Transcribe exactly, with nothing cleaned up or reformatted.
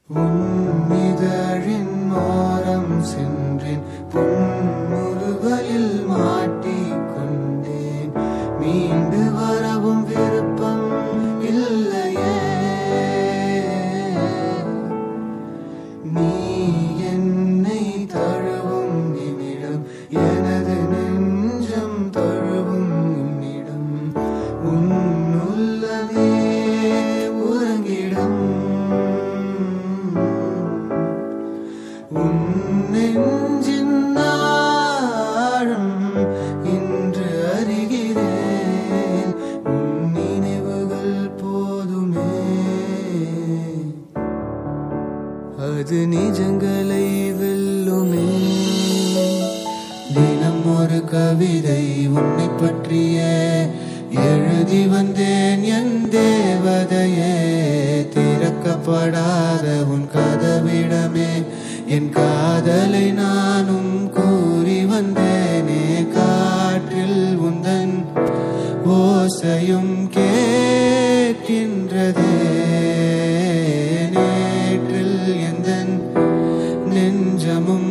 உன்னிதழின் ஓரம் சென்றேன், பொன்முறுவலில் மாட்டிக்கொண்டேன். மீண்டு வரவும் விருப்பம் இல்லையே. நீ என்னை தழுவும் நிமிடம் எனது நெஞ்சம் தழுவும் உன்னிடம். உன்னுள்ளமே உறங்கிடும். உன் நெஞ்சின் ஆழம் இன்று அறிகிறேன். உன் நினைவுகள் போதுமே. அது நிஜங்களை வெல்லுமே. தினம் ஒரு கவிதை உன்னை பற்றிய எழுதி வந்தேன் என் தேவதையே. திறக்கப்படாத உன் கதவிடமே என் காதலை நானும் கூறி வந்தேனே. காற்றில் உந்தன் ஓசையும் கேட்கின்றதே. நேற்றில் எந்தன் நெஞ்சமும்